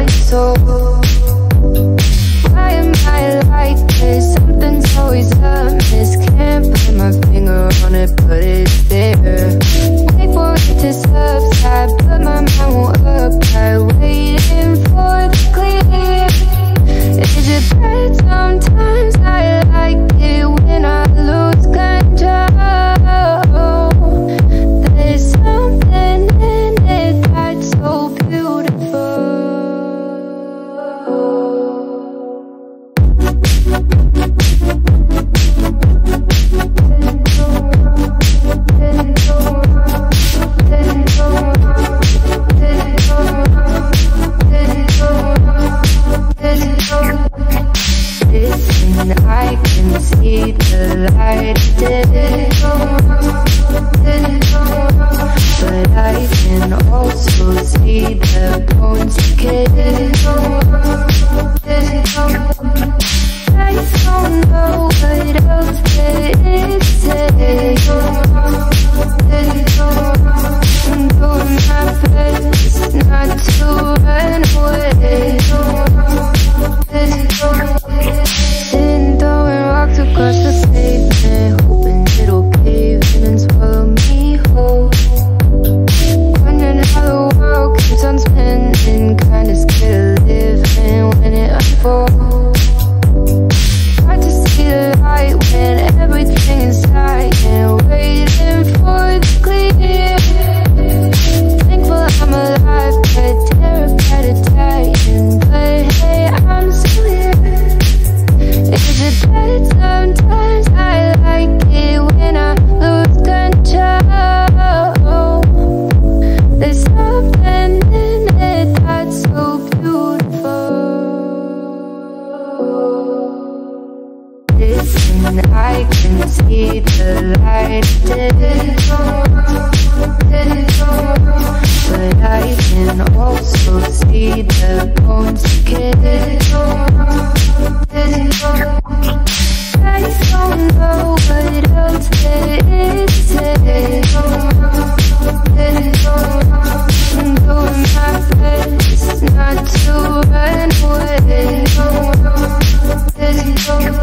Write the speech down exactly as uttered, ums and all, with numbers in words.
soul. Why am I like this? Something's always amiss. Can't put my finger on it, but it's there. Wait for it to subside, but my mind won't apply. Waiting for the clear. Is it bad? Sometimes I like it when I lose control. There's something in it that's so beautiful. Listen, I can see the light today, but I can also see the bones decay. I don't know what else there is to say. I'm doing my best not to run away. Sitting throwing rocks across the pavement, hoping it'll cave in and swallow me whole. Wondering how the world keeps on spinning, kinda scared of living when it unfolds. Hard to see the light when everything is silent, waiting for the clear. Thankful I'm alive, but terrified of dying. But hey, I'm still here. Is it bad? Sometimes I like it when I lose control. There's something in it that's so beautiful. Listen, I can see the light today, but I can also see the bones decay. I don't know what else there is to say. I'm doing my best not to run away.